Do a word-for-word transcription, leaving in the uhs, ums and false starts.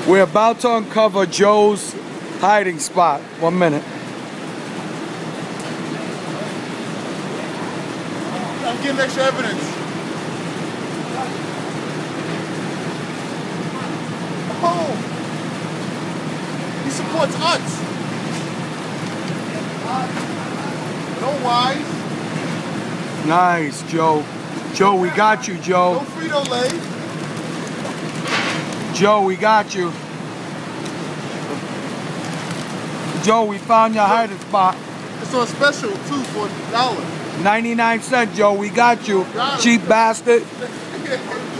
We're about to uncover Joe's hiding spot. One minute. I'm getting extra evidence. Oh! He supports us. No wise. Nice, Joe. Joe, we got you, Joe. No Frito-Lay. Joe, we got you. Joe, we found your hiding spot. It's on special too for a dollar. ninety-nine cents, Joe. We got you. Got Cheap bastard.